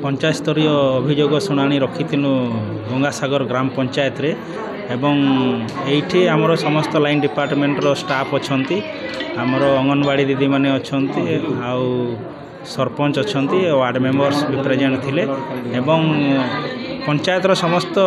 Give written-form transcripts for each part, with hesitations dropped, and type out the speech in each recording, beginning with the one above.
पंचायत स्तरीय अभियोग शुणाणी रखिलु गंगासागर ग्राम पंचायत रे एवं एठी आमर समस्त लाइन डिपार्टमेंट रो स्टाफ अछंती आमर अंगनवाड़ी दीदी माने अछंती आउ सरपंच अछंती वार्ड मेंबर्स भी प्रेजेंट थिले एवं पंचायत रो समस्त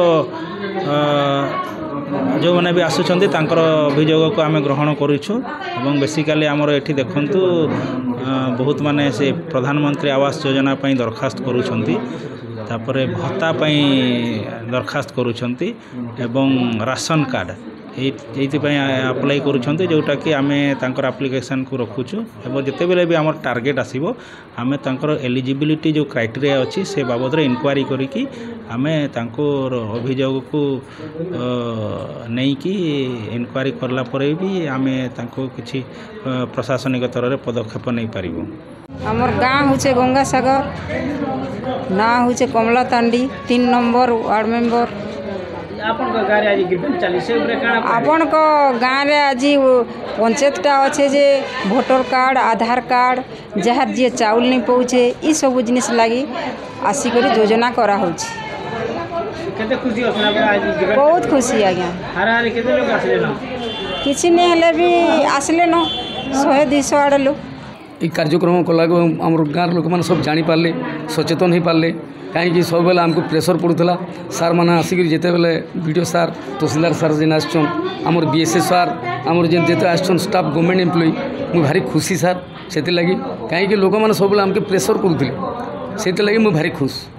जो मैंने भी आसुँच अभियोग को आम ग्रहण करूँ बेसिकाली आमर ये देखु बहुत माने से प्रधानमंत्री आवास योजना दरखास्त करुँच भत्ता दरखास्त करुँच राशन कार्ड ये अप्लाई करुँच जोटा कि आम एप्लिकेशन को रखुचु एवं जिते बेले भी आम टार्गेट आसो आम एलिजिबिलिटी जो क्राइटेरिया अच्छी से बाबद इनक्वारी करिकी आमे अभियोग को नहीं कि इनक्वारी करला परे भी आमे किसी प्रशासनिक स्तर में पदक्षेप नहीं पारिबु। हमर गाँव होचे गंगासागर ना होचे कमलातांडी 3 नंबर वार्ड मेंबर। आपन को गारे आज गिरबन चली से ऊपर काना आपन को गाँव रे आज पंचायतटा अच्छे जे भोटर कार्ड आधार कार्ड जहाँ जी चाउल नहीं पहुँचे ये सब जिनिस लगी आसिक योजना करा होची। केते खुशी होसना आज बहुत खुशी आज्ञा हारा हारे केते लोग आसले न किसी नहीं हेले भी आसले न 100-200 आड़े लोग ये कार्यक्रम कला आम गाँव लोक मैंने सब जापारे सचेतन हो पारे कहीं सब बेले आमको प्रेसर पड़ूला सार मैंने आसिक जिते बेले वीडियो सार तहसीलदार सार जेन आसन आमर बीएसए सार आमर जेन जिते आसन स्टाफ गवर्नमेंट एम्प्लॉई मुझे भारी खुशी सार से लगी कहीं लोक मैंने सब बेले आमको प्रेसर करुले से लगी मुझे भारी खुश।